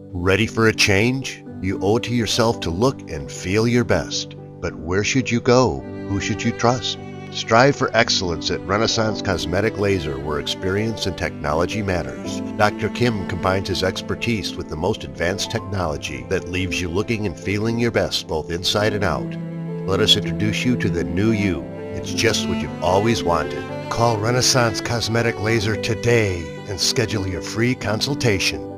Ready for a change? You owe it to yourself to look and feel your best. But where should you go? Who should you trust? Strive for excellence at Renaissance Cosmetic Laser, where experience and technology matters. Dr. Kim combines his expertise with the most advanced technology that leaves you looking and feeling your best both inside and out. Let us introduce you to the new you. It's just what you've always wanted. Call Renaissance Cosmetic Laser today and schedule your free consultation.